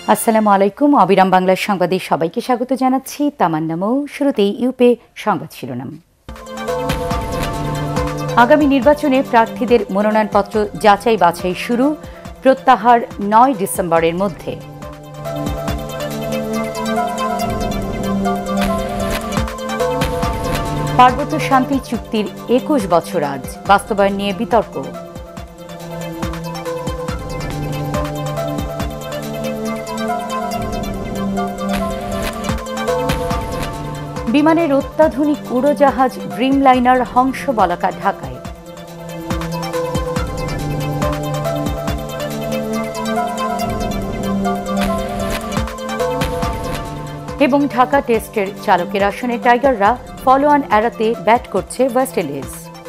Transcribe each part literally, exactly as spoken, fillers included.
আসসালামু আলাইকুম। অবিরাম বাংলার সংবাদে সবাইকে স্বাগত জানাচ্ছি। তামান্না মৌ। শুরুতেই ইউপে সংবাদ শিরোনাম। আগামী নির্বাচনে প্রার্থীদের মনোনয়নপত্র যাচাই বাছাই শুরু, প্রত্যাহার নয় ডিসেম্বরের মধ্যে। পার্বত্য শান্তি চুক্তির একুশ বছর আজ, বাস্তবায়ন নিয়ে বিতর্ক। বিমানের অত্যাধুনিক উড়োজাহাজ ড্রিমলাইনার হংসবলাকা ঢাকায়। এবং ঢাকা টেস্টের চালকের আসনে টাইগাররা ফলো অন এড়াতে ব্যাট করছে ওয়েস্ট ইন্ডিজ।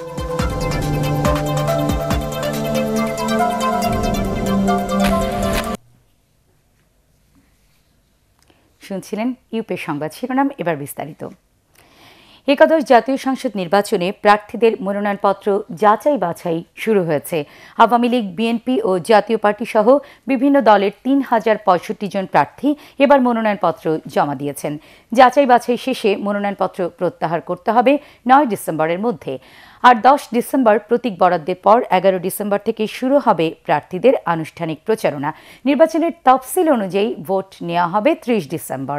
শুনছিলেন ইউপে সংবাদ শিরোনাম, এবার বিস্তারিত। একাদশ জাতীয় সংসদ নির্বাচনে প্রার্থীদের মনোনয়নপত্র যাচাই বাছাই শুরু হয়েছে। আওয়ামী লীগ, বিএনপি ও জাতীয় পার্টি সহ বিভিন্ন দলের তিন হাজার পঁয়ষট্টি জন প্রার্থী এবার মনোনয়নপত্র জমা দিয়েছেন। যাচাই বাছাই শেষে মনোনয়নপত্র প্রত্যাহার করতে হবে নয় ডিসেম্বরের মধ্যে। আর দশ ডিসেম্বর প্রতীক বরাদ্দের পর এগারো ডিসেম্বর থেকে শুরু হবে প্রার্থীদের আনুষ্ঠানিক প্রচারণা। নির্বাচনের তফসিল অনুযায়ী ভোট নেওয়া হবে ত্রিশ ডিসেম্বর।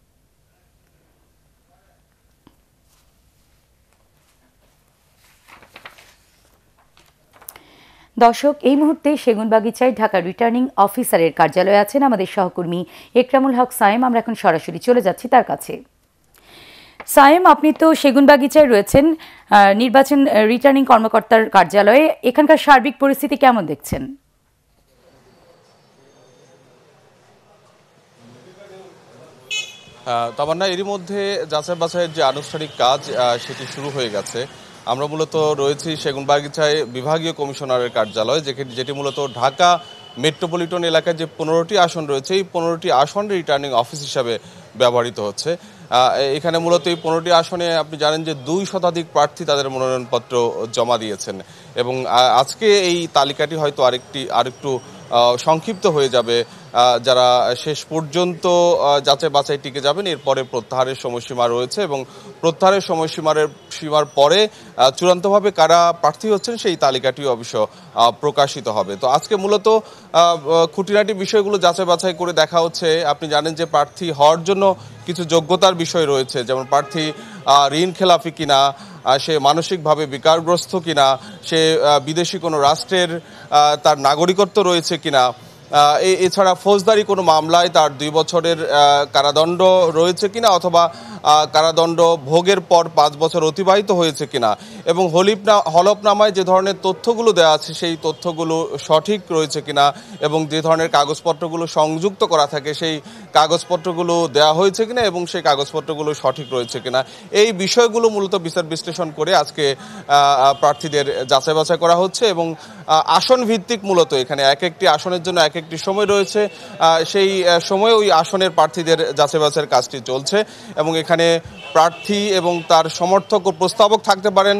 দর্শক, এই মুহূর্তে সেগুনবাগিচায় ঢাকা রিটার্নিং অফিসারের কার্যালয়ে আছেন আমাদের সহকর্মী একরামুল হক সায়েম। আমরা এখন সরাসরি চলে যাচ্ছি তার কাছে। সায়েম, আপনি তো সেগুনবাগিচায় রয়েছেন, নির্বাচন রিটার্নিং কর্মকর্তার কার্যালয়ে। এখানকার সার্বিক পরিস্থিতি কেমন দেখছেন? তামান্না, এরই মধ্যে যাচাই বাছাইয়ের যে আনুষ্ঠানিক কাজ সেটি শুরু হয়ে গেছে। আমরা মূলত রয়েছি সেগুনবাগিচায় বিভাগীয় কমিশনারের কার্যালয়, যেটি মূলত ঢাকা মেট্রোপলিটন এলাকায় যে পনেরোটি আসন রয়েছে এই পনেরোটি আসন রিটার্নিং অফিস হিসাবে ব্যবহৃত হচ্ছে। এখানে মূলত এই পনেরোটি আসনে আপনি জানেন যে দুই শতাধিক প্রার্থী তাদের মনোনয়নপত্র জমা দিয়েছেন এবং আজকে এই তালিকাটি হয়তো আরেকটি আরেকটু সংক্ষিপ্ত হয়ে যাবে। যারা শেষ পর্যন্ত যাচাই বাছাই টিকে যাবেন, এরপরে প্রত্যাহারের সময়সীমা রয়েছে এবং প্রত্যাহারের সময়সীমার সীমার পরে চূড়ান্তভাবে কারা প্রার্থী হচ্ছেন সেই তালিকাটি অবশ্য প্রকাশিত হবে। তো আজকে মূলত খুঁটিনাটি বিষয়গুলো যাচাই বাছাই করে দেখা হচ্ছে। আপনি জানেন যে প্রার্থী হওয়ার জন্য কিছু যোগ্যতার বিষয় রয়েছে, যেমন প্রার্থী ঋণ খেলাফি কিনা, সে মানসিকভাবে বিকারগ্রস্ত কিনা, সে বিদেশি কোনো রাষ্ট্রের তার নাগরিকত্ব রয়েছে কিনা, এছাড়া ফৌজদারি কোনো মামলায় তার দুই বছরের কারাদণ্ড রয়েছে কিনা অথবা কারাদণ্ড ভোগের পর পাঁচ বছর অতিবাহিত হয়েছে কিনা, এবং হলিফনা হলফনামায় যে ধরনের তথ্যগুলো দেওয়া আছে সেই তথ্যগুলো সঠিক রয়েছে কিনা, এবং যে ধরনের কাগজপত্রগুলো সংযুক্ত করা থাকে সেই কাগজপত্রগুলো দেওয়া হয়েছে কিনা এবং সেই কাগজপত্রগুলো সঠিক রয়েছে কিনা, এই বিষয়গুলো মূলত বিচার বিশ্লেষণ করে আজকে প্রার্থীদের যাচাই বাছাই করা হচ্ছে। এবং আসন ভিত্তিক মূলত এখানে এক একটি আসনের জন্য এক একটি সময় রয়েছে, সেই সময়ে ওই আসনের প্রার্থীদের যাচাই বাছাইয়ের কাজটি চলছে। এবং এখানে প্রার্থী এবং তার সমর্থক ও প্রস্তাবক থাকতে পারেন,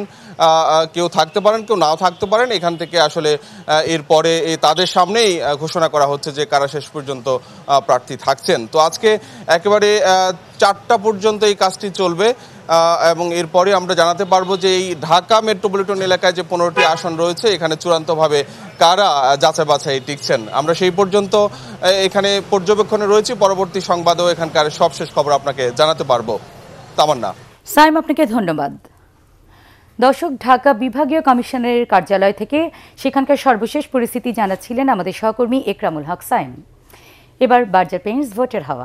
কেউ থাকতে পারেন, কেউ নাও থাকতে পারেন। এখান থেকে আসলে এরপরে তাদের সামনেই ঘোষণা করা হচ্ছে যে কারা শেষ পর্যন্ত প্রার্থী থাকছেন। তো আজকে একেবারে চারটা পর্যন্ত এই কাজটি চলবে এবং এরপরে আমরা জানাতে পারবো যে এই ঢাকা মেট্রোপলিটন এলাকায় যে পনেরোটি আসন রয়েছে এখানে চূড়ান্তভাবে কারা যাচাই বাছাই টিকছেন। আমরা সেই পর্যন্ত এখানে পর্যবেক্ষণে রয়েছি, পরবর্তী সংবাদেও এখানকার সবশেষ খবর আপনাকে জানাতে পারবো। তামান্না। সাইম, আপনাকে ধন্যবাদ। দর্শক, ঢাকা বিভাগীয় কমিশনারের কার্যালয় থেকে সেখানকার সর্বশেষ পরিস্থিতি জানাচ্ছিলেন আমাদের সহকর্মী একরামুল হক সাইম। এবার বার্জার পেইন্টস ভোটের হাওয়া।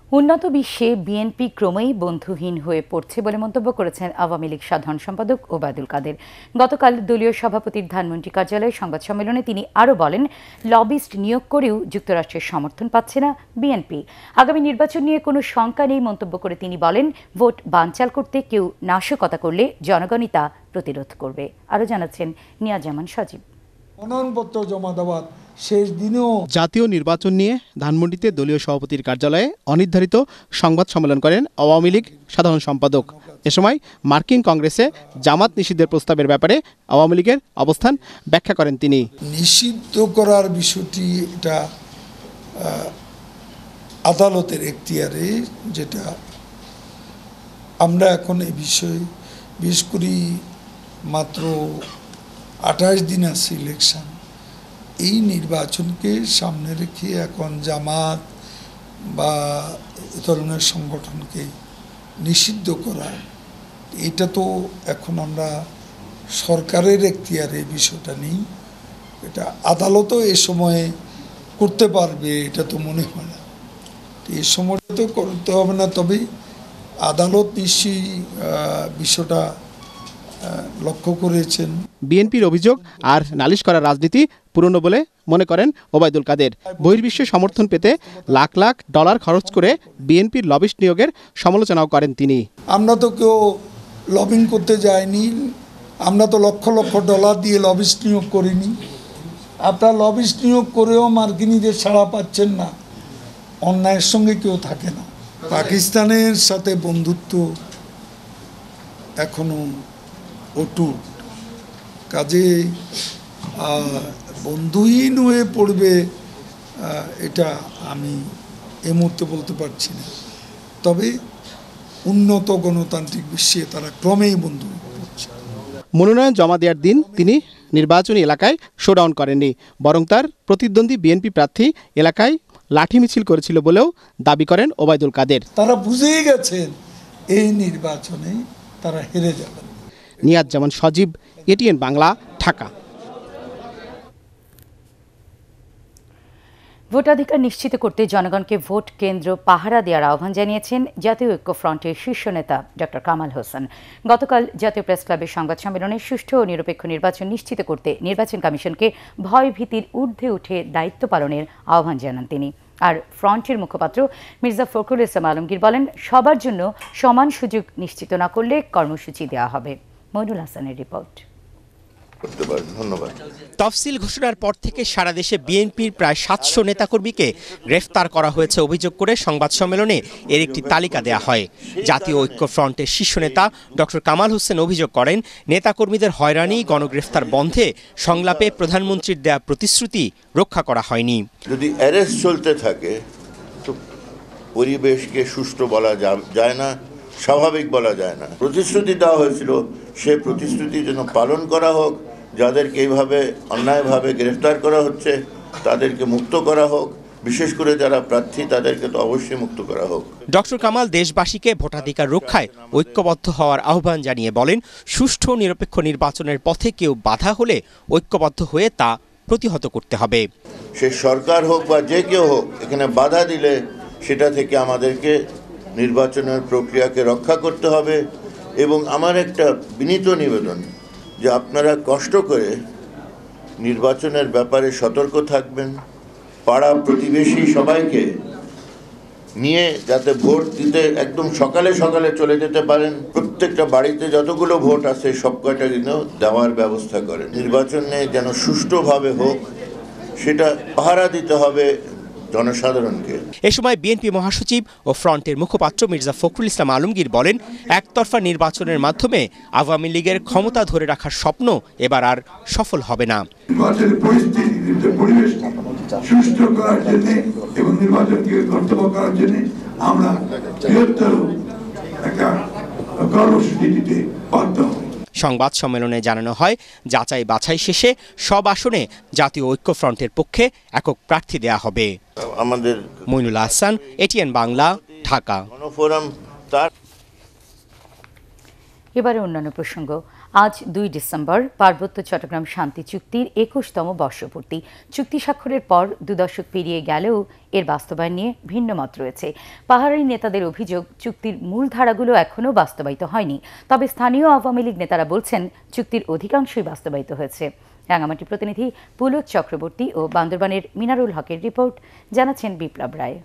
উন্নত বিশ্বে বিএনপি ক্রমেই বন্ধুহীন হয়ে পড়ছে বলে মন্তব্য করেছেন আওয়ামী লীগ সাধারণ সম্পাদক ওবায়দুল কাদের। গতকাল দলীয় সভাপতির ধানমন্ডি কার্যালয়ে সংবাদ সম্মেলনে তিনি আরও বলেন, লবিস্ট নিয়োগ করেও যুক্তরাষ্ট্রের সমর্থন পাচ্ছে না বিএনপি। আগামী নির্বাচন নিয়ে কোনো শঙ্কা নেই মন্তব্য করে তিনি বলেন, ভোট বানচাল করতে কেউ নাশকতা করলে জনগণই তা প্রতিরোধ করবে। আরও জানাচ্ছেন নিয়াজ জামান সজীব। মনোনয়নপত্র জমা দেওয়ার শেষ দিনেও জাতীয় নির্বাচন নিয়ে ধানমন্ডিতে দলীয় সভাপতির কার্যালয়ে অনির্ধারিত সংবাদ সম্মেলন করেন আওয়ামী লীগ সাধারণ সম্পাদক। এ সময় মার্কিন কংগ্রেসে জামাত নিষিদ্ধের প্রস্তাবের ব্যাপারে আওয়ামী লীগের অবস্থান ব্যাখ্যা করেন তিনি। নিষিদ্ধ করার বিষয়টি এটা আদালতের এখতিয়ারে, যেটা আমরা এখন এই বিষয়ে বিশেষ করে মাত্র আঠাশ দিন আছে ইলেকশন, এই নির্বাচনকে সামনে রেখে এখন জামাত বা এ ধরনের সংগঠনকে নিষিদ্ধ করা, এটা তো এখন আমরা সরকারের এখতিয়ারে বিষয়টা নেই, এটা আদালতও এ সময়ে করতে পারবে এটা তো মনে হয় না। এ সময়টা তো করতে হবে না, তবে আদালত নিশ্চয়ই বিষয়টা লক্ষ্য করেছেন। বিএনপির অভিযোগ আর নালিশ করার রাজনীতি পুরনো বলে মনে করেন ওবায়দুল কাদের। বহির্বিশ্বে সমর্থন পেতে লাখ লাখ ডলার খরচ করে বিএনপির লবিস্ট নিয়োগের সমালোচনাও করেন তিনি। আমরা তো কেউ লবিং করতে যাইনি, আমরা তো লক্ষ লক্ষ ডলার দিয়ে লবিস্ট নিয়োগ করিনি। আপনার লবিস্ট নিয়োগ করেও মার্কিনীদের সাড়া পাচ্ছেন না, অন্যায়ের সঙ্গে কেউ থাকে না। পাকিস্তানের সাথে বন্ধুত্ব এখনো অটুট, কাজে বন্ধুহীন হয়ে পড়বে এটা আমি এই মুহূর্তে বলতে পারছি না, তবে উন্নত গণতান্ত্রিক বিশ্বে তারা ক্রমেই বন্ধু হয়ে পড়ছে। মনোনয়ন জমা দেওয়ার দিন তিনি নির্বাচনী এলাকায় শোডাউন করেননি, বরং তার প্রতিদ্বন্দ্বী বিএনপি প্রার্থী এলাকায় লাঠি মিছিল করেছিল বলেও দাবি করেন ওবায়দুল কাদের। তারা বুঝেই গেছেন এই নির্বাচনে তারা হেরে যাবেন। নিয়াজ জামান সজীব, এটিএন বাংলা, ঢাকা। ভোটাধিকার নিশ্চিত করতে জনগণকে ভোট কেন্দ্র পাহারা দেওয়ার আহ্বান জানিয়েছেন জাতীয় ঐক্যফ্রন্টের শীর্ষ নেতা ডক্টর কামাল হোসেন। গতকাল জাতীয় প্রেস ক্লাবের সংবাদ সম্মেলনে সুষ্ঠু ও নিরপেক্ষ নির্বাচন নিশ্চিত করতে নির্বাচন কমিশনকে ভয় ভীতির ঊর্ধ্বে উঠে দায়িত্ব পালনের আহ্বান জানান তিনি। আর ফ্রন্টের মুখপাত্র মির্জা ফখরুল ইসলাম আলমগীর বলেন, সবার জন্য সমান সুযোগ নিশ্চিত না করলে কর্মসূচি দেওয়া হবে। মইনুল হাসানের রিপোর্ট। ধন্যবাদ। তফসিল ঘোষণার পর থেকে সারা দেশে বিএনপির প্রায় সাতশো নেতাকর্মীকে গ্রেফতার করা হয়েছে অভিযোগ করে সংবাদ সম্মেলনে এর একটি তালিকা দেয়া হয়। জাতীয় ঐক্যফ্রন্টের শীর্ষ নেতা ডক্টর কামাল হোসেন অভিযোগ করেন, নেতাকর্মীদের হয়রানি, গণগ্রেফতার বন্ধে সংলাপে প্রধানমন্ত্রীর দেয়া প্রতিশ্রুতি রক্ষা করা হয়নি। যদি অ্যারেস্ট চলতে থাকে তো পরিবেশকে সুষ্ঠু বলা যায় না, স্বাভাবিক বলা যায় না। প্রতিশ্রুতি দেওয়া হয়েছিল, সে প্রতিশ্রুতি যেন পালন করা হোক। যাদেরকে এইভাবে অন্যায়ভাবে গ্রেফতার করা হচ্ছে তাদেরকে মুক্ত করা হোক, বিশেষ করে যারা প্রার্থী তাদেরকে তো অবশ্যই মুক্ত করা হোক। ডক্টর কামাল দেশবাসীকে ভোটাধিকার রক্ষায় ঐক্যবদ্ধ হওয়ার আহ্বান জানিয়ে বলেন, সুষ্ঠু নিরপেক্ষ নির্বাচনের পথে কেউ বাধা হলে ঐক্যবদ্ধ হয়ে তা প্রতিহত করতে হবে। সে সরকার হোক বা যে কেউ হোক, এখানে বাধা দিলে সেটা থেকে আমাদেরকে নির্বাচনের প্রক্রিয়াকে রক্ষা করতে হবে। এবং আমার একটা বিনীত নিবেদন যে আপনারা কষ্ট করে নির্বাচনের ব্যাপারে সতর্ক থাকবেন, পাড়া প্রতিবেশী সবাইকে নিয়ে যাতে ভোট দিতে একদম সকালে সকালে চলে যেতে পারেন। প্রত্যেকটা বাড়িতে যতগুলো ভোট আছে সব কয়টা দিনেও দেওয়ার ব্যবস্থা করেন। নির্বাচনে যেন সুষ্ঠুভাবে হোক সেটা পাহারা দিতে হবে জনসাধারণকে। এ সময় বিএনপি মহাসচিব ও ফ্রন্টের মুখপাত্র মির্জা ফখরুল ইসলাম আলমগীর বলেন, একতরফা নির্বাচনের মাধ্যমে আওয়ামী লীগের ক্ষমতা ধরে রাখার স্বপ্ন এবার আর সফল হবে না। নির্বাচনের পরিস্থিতি পরিবেশ সুষ্ঠু করার জন্য এবং নির্বাচনকে কর্তব্য করার জন্য আমরা বৃহত্তর একটা কর্মসূচি দিতে বাধ্য হই। সংবাদ সম্মেলনে জানানো হয়, যাচাই বাছাই শেষে সব আসনে জাতীয় ঐক্যফ্রন্টের পক্ষে একক প্রার্থী দেয়া হবে। আমাদের মইনুল হাসান, এটিএন বাংলা, ঢাকা। এবারে অন্যান্য প্রসঙ্গ। আজ দুই ডিসেম্বর পার্বত্য চট্টগ্রাম শান্তি চুক্তির একুশতম বর্ষপূর্তি। চুক্তি স্বাক্ষরের পর দু দশক পেরিয়ে গেলেও এর বাস্তবায়ন নিয়ে ভিন্ন মত রয়েছে। পাহাড়ি নেতাদের অভিযোগ, চুক্তির মূল ধারাগুলো এখনও বাস্তবায়িত হয়নি। তবে স্থানীয় আওয়ামী লীগ নেতারা বলছেন চুক্তির অধিকাংশই বাস্তবায়িত হয়েছে। রাঙামাটি প্রতিনিধি পুলক চক্রবর্তী ও বান্দরবানের মিনারুল হকের রিপোর্ট, জানাচ্ছেন বিপ্লব রায়।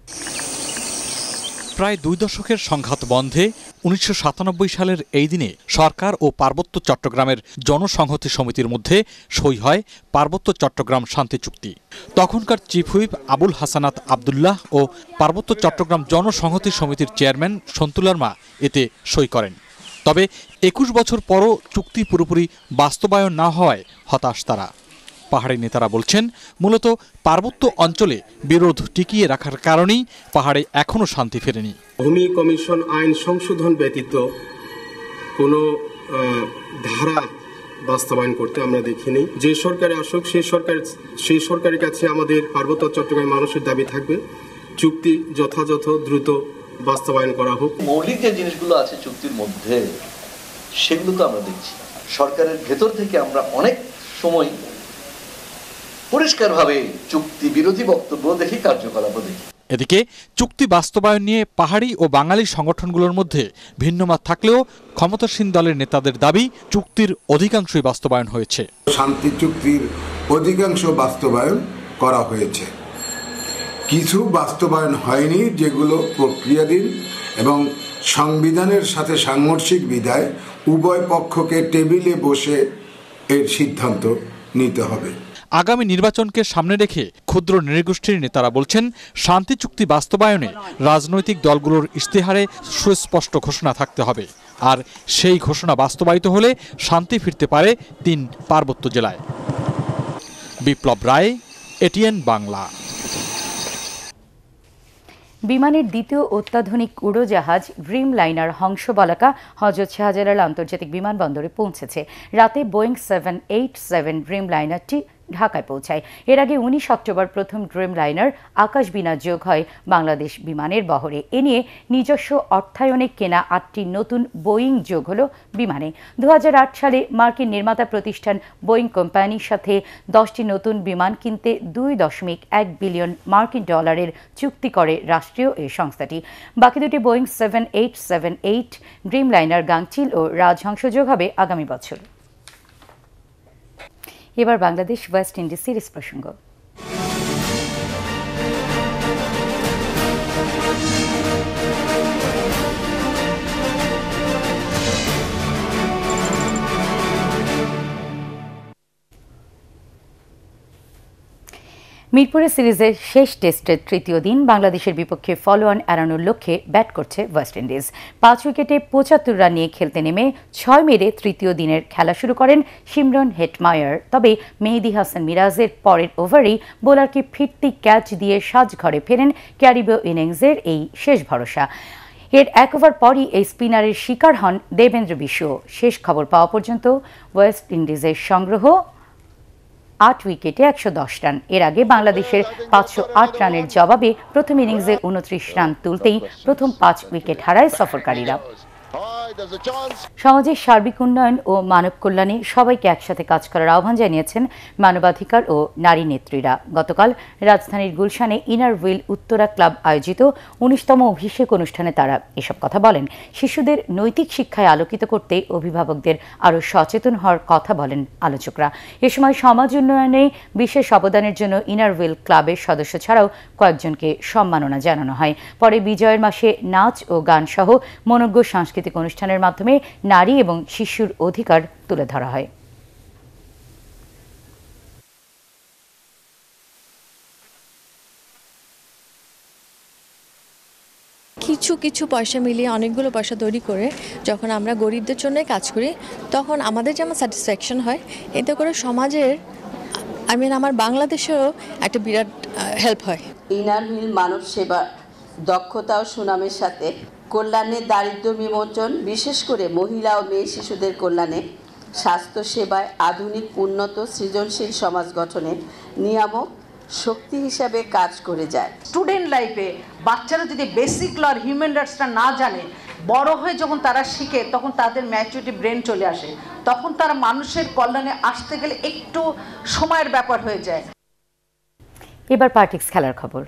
প্রায় দুই দশকের সংঘাত বন্ধে উনিশশো সাতানব্বই সালের এই দিনে সরকার ও পার্বত্য চট্টগ্রামের জনসংহতি সমিতির মধ্যে সই হয় পার্বত্য চট্টগ্রাম শান্তি চুক্তি। তখনকার চিফ হুইপ আবুল হাসানাত আবদুল্লাহ ও পার্বত্য চট্টগ্রাম জনসংহতি সমিতির চেয়ারম্যান সন্তুলার মা এতে সই করেন। তবে একুশ বছর পরও চুক্তি পুরোপুরি বাস্তবায়ন না হওয়ায় হতাশ তারা। পাহাড়ি নেতারা বলছেন, মূলত পার্বত্য অঞ্চলে বিরোধ টিকিয়ে রাখার কারণেই পাহাড়ে এখনও শান্তি ফেরেনি। ভূমি কমিশন আইন সংশোধন ব্যতীত কোনো ধারা বাস্তবায়ন করতে আমরা দেখিনি। যে সরকারে আসুক সেই সরকার সেই সরকারের কাছে আমাদের পার্বত্য চট্টগ্রামের মানুষের দাবি থাকবে চুক্তি যথাযথ দ্রুত বাস্তবায়ন করা হোক। মৌলিক যে জিনিসগুলো আছে চুক্তির মধ্যে সেগুলো তো আমরা দেখছি। সরকারের ভেতর থেকে আমরা অনেক সময় পরিষ্কারভাবে চুক্তি বিরোধী বক্তব্য দেখি, কার্যকলাপও দেখি। এদিকে চুক্তি বাস্তবায়ন নিয়ে পাহাড়ি ও বাঙালি সংগঠনগুলোর মধ্যে ভিন্নমত থাকলেও ক্ষমতাসীন দলের নেতাদের দাবি চুক্তির অধিকাংশই বাস্তবায়ন হয়েছে। শান্তি চুক্তির অধিকাংশ বাস্তবায়ন করা হয়েছে, কিছু বাস্তবায়ন হয়নি যেগুলো প্রক্রিয়াধীন এবং সংবিধানের সাথে সাংঘর্ষিক বিধায় উভয় পক্ষকে টেবিলে বসে এর সিদ্ধান্ত নিতে হবে। আগামী নির্বাচনকে সামনে রেখে ক্ষুদ্র নৃগোষ্ঠীর নেতারা বলছেন, শান্তি চুক্তি বাস্তবায়নে রাজনৈতিক দলগুলোর ইশতেহারে সুস্পষ্ট ঘোষণা থাকতে হবে। আর সেই ঘোষণা বাস্তবায়িত হলে শান্তি ফিরতে পারে তিন পার্বত্য জেলায়। বিপ্লব রায়, এটিএন বাংলা। বিমানের দ্বিতীয় অত্যাধুনিক উড়োজাহাজ ড্রিম লাইনার হংসবালাকা হজরত শাহজালাল আন্তর্জাতিক বিমানবন্দরে পৌঁছেছে। রাতে Boeing seven eight seven dream লাইনারটি ঢাকায় পৌঁছায়। এর আগে উনিশ অক্টোবর প্রথম ড্রিম লাইনার আকাশবিনা যোগ হয় বাংলাদেশ বিমানের বহরে। এ নিয়ে নিজস্ব অর্থায়নে কেনা আটটি নতুন বোয়িং যোগ হল বিমানে। দু হাজার আট সালে মার্কিন নির্মাতা প্রতিষ্ঠান বোয়িং কোম্পানির সাথে দশটি নতুন বিমান কিনতে দুই দশমিক এক বিলিয়ন মার্কিন ডলারের চুক্তি করে রাষ্ট্রীয় এই সংস্থাটি। বাকি দুটি Boeing seven eight seven eight dream liner Gangchil ও রাজহংস যোগ হবে আগামী বছর। এবার বাংলাদেশ ওয়েস্ট ইন্ডিজ সিরিজ প্রসঙ্গ। মিরপুরে সিরিজের শেষ টেস্টের তৃতীয় দিন বাংলাদেশের বিপক্ষে ফলোঅন এড়ানোর লক্ষ্যে ব্যাট করছে ওয়েস্ট ইন্ডিজ। পাঁচ উইকেটে পঁচাত্তর রান নিয়ে খেলতে নেমে ছয় মেরে তৃতীয় দিনের খেলা শুরু করেন শিমরন হেটমায়ার। তবে মেহেদী হাসান মিরাজের পরের ওভারেই বোলারকে ফিরতি ক্যাচ দিয়ে সাজঘরে ফেরেন ক্যারিবীয় ইনিংসের এই শেষ ভরসা। এর এক ওভার পরই এই স্পিনারের শিকার হন দেবেন্দ্র বিশু। শেষ খবর পাওয়া পর্যন্ত ওয়েস্ট ইন্ডিজের সংগ্রহ আট উইকেটে একশো দশ রান। এর আগে বাংলাদেশের পাঁচশো আট রানের জবাবে প্রথম ইনিংসে উনত্রিশ রান তুলতেই প্রথম পাঁচ উইকেট হারায় সফরকারীরা। সমাজের সার্বিক উন্নয়ন ও মানব কল্যাণে সবাইকে একসাথে কাজ করার আহ্বান জানিয়েছেন মানবাধিকার ও নারী নেত্রীরা। গতকাল রাজধানীর গুলশানে ইনার হুইল উত্তরা ক্লাব আয়োজিত উনিশতম অভিষেক অনুষ্ঠানে তারা এসব কথা বলেন। শিশুদের নৈতিক শিক্ষায় আলোকিত করতে অভিভাবকদের আরও সচেতন হওয়ার কথা বলেন আলোচকরা। এ সময় সমাজ উন্নয়নে বিশেষ অবদানের জন্য ইনার হুইল ক্লাবের সদস্য ছাড়াও কয়েকজনকে সম্মাননা জানানো হয়। পরে বিজয়ের মাসে নাচ ও গান সহ মনোজ্ঞ সাংস্কৃতিক অনুষ্ঠানের মাধ্যমে নারী এবং শিশুর অধিকার তুলে ধরা হয়। কিছু কিছু পয়সা মিলিয়ে অনেকগুলো পয়সা তৈরি করে যখন আমরা গরিবদের জন্য কাজ করি তখন আমাদের যেমন স্যাটিসফ্যাকশন হয়, এতে করে সমাজের আই মিন আমার বাংলাদেশেও একটা বিরাট হেল্প হয়। ইনার হুইল মানব সেবা দক্ষতা ও সুনামের সাথে কল্যাণে, দারিদ্র্য বিমোচন, বিশেষ করে মহিলা ও মেয়ে শিশুদের কল্যাণে, স্বাস্থ্য সেবায়, আধুনিক উন্নত সৃজনশীল সমাজ গঠনে নিয়ামক শক্তি হিসাবে কাজ করে যায়। স্টুডেন্ট লাইফে বাচ্চারা যদি বেসিক ল আর হিউম্যান রাইটসটা না জানে, বড় হয়ে যখন তারা শিখে তখন তাদের ম্যাচুরিটি ব্রেন চলে আসে, তখন তারা মানুষের কল্যাণে আসতে গেলে একটু সময়ের ব্যাপার হয়ে যায়। এবার পার্টিক্স খেলার খবর।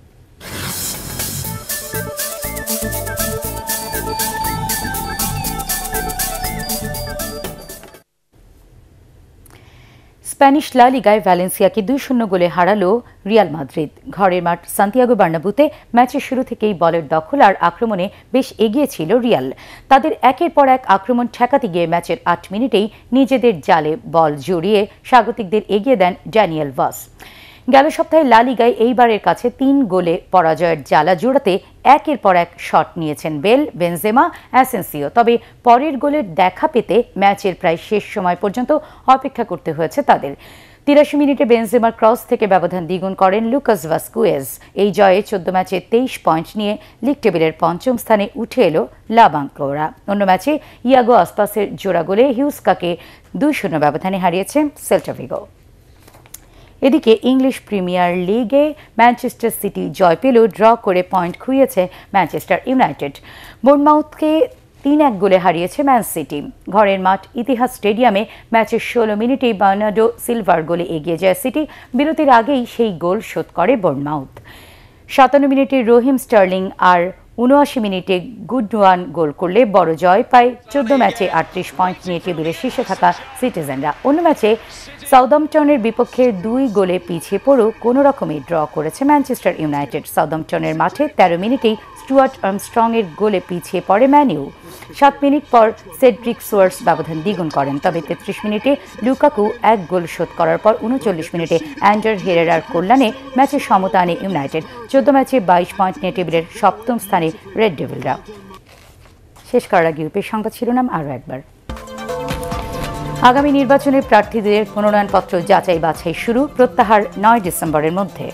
স্প্যানিশ লা লিগায় ভ্যালেন্সিয়াকে দুই শূন্য গোলে হারালো রিয়াল মাদ্রিদ। ঘরের মাঠ সান্তিয়াগো বার্নাব্যুতে ম্যাচের শুরু থেকেই বলের দখল আর আক্রমণে বেশ এগিয়ে ছিল রিয়াল। তাদের একের পর এক আক্রমণ ঠেকাতে গিয়ে ম্যাচের আট মিনিটেই নিজেদের জালে বল জড়িয়ে স্বাগতিকদের এগিয়ে দেন ড্যানিয়েল ভাস। গেল সপ্তাহে লা লিগায় এইবারের কাছে তিন গোলে পরাজয়ের জ্বালা জোড়াতে একের পর এক শট নিয়েছেন বেল, বেনজেমা, অ্যাসেন্সিও। তবে পরের গোলের দেখা পেতে ম্যাচের প্রায় শেষ সময় পর্যন্ত অপেক্ষা করতে হয়েছে তাদের। তিরাশি মিনিটে বেনজেমার ক্রস থেকে ব্যবধান দ্বিগুণ করেন লুকাস ভাসকুয়েজ। এই জয়ে চোদ্দ ম্যাচে তেইশ পয়েন্ট নিয়ে লিগ টেবিলের পঞ্চম স্থানে উঠে এলো লা বাঙ্কোরা। অন্য ম্যাচে ইয়াগো আসপাসের জোড়া গোলে হিউস্কাকে দুই শূন্য ব্যবধানে হারিয়েছে সেল্টা ভিগো। এদিকে ইংলিশ প্রিমিয়ার লিগে ম্যানচেস্টার সিটি জয় পেলেও ড্র করে পয়েন্ট খুইয়েছে ম্যানচেস্টার ইউনাইটেড। বোর্নমাউথকে তিন এক গোলে হারিয়েছে ম্যান সিটি। ঘরের মাঠ ইতিহাস স্টেডিয়ামে ম্যাচের ষোলো মিনিটেই বার্নার্ডো সিলভার গোলে এগিয়ে যায় সিটি। বিরতির আগেই সেই গোল শোধ করে বোর্নমাউথ। সাতান্ন মিনিটে রহিম স্টার্লিং আর উনআশি মিনিটে গুডওয়ান গোল করলে বড় জয় পায় চোদ্দ ম্যাচে আটত্রিশ পয়েন্ট নিয়ে টেবিলের শীর্ষে থাকা সিটিজেনরা। অন্য ম্যাচে সাউদাম্পটনের বিপক্ষে দুই গোলে পিছিয়ে পড়েও কোনো রকমে ড্র করেছে ম্যানচেস্টার ইউনাইটেড। সাউদাম্পটনের মাঠে তেরো মিনিটেই স্টুয়ার্ট আর্মস্ট্রং এর গোলে পিছিয়ে পড়ে ম্যানইউ। সাত মিনিট পর সেড্রিক সোয়ার্স ব্যবধান দ্বিগুণ করেন। তবে তেত্রিশ মিনিটে লুকাকু এক গোল শোধ করার পর উনচল্লিশ মিনিটে অ্যান্ডার হেরেরার কল্যাণে ম্যাচে সমতা আনে ইউনাইটেড। চোদ্দ ম্যাচে বাইশ পয়েন্ট নিয়ে টেবিলের সপ্তম স্থানে রেড ডেভিলরা। শেষ করার আগে ইউপির সংবাদ শিরোনাম আরও একবার। আগামী নির্বাচনে প্রার্থীদের মনোনয়নপত্র যাচাই বাছাই শুরু, প্রত্যাহার নয় ডিসেম্বরের মধ্যে।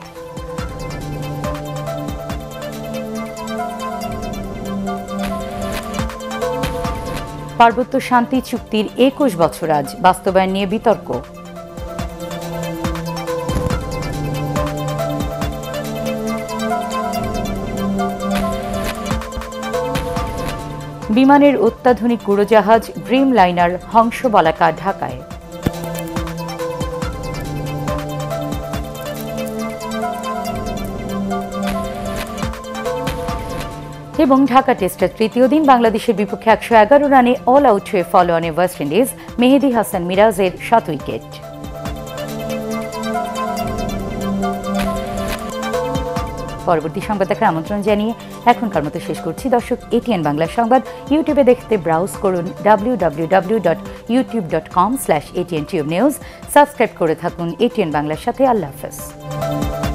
পার্বত্য শান্তি চুক্তির একুশ বছর আজ, বাস্তবায়ন নিয়ে বিতর্ক। বিমানের অত্যাধুনিক উড়োজাহাজ ড্রিম লাইনার হংসবলাকা ঢাকায়। এবং ঢাকা টেস্টের তৃতীয় দিন বাংলাদেশের বিপক্ষে একশো এগারো রানে অল আউট হয়ে ফলো অনে ওয়েস্ট ইন্ডিজ। মেহেদী হাসান মিরাজের সাত উইকেট। পরবর্তী সংবাদ দেখার আমন্ত্রণ জানিয়ে এখনকার মতো শেষ করছি। দর্শক, এটিএন বাংলা সংবাদ ইউটিউবে দেখতে ব্রাউজ করুন W W W dot YouTube dot com slash ATN tube news. Subscribe করে থাকুন এটিএন বাংলার সাথে। আল্লাহ হাফেজ।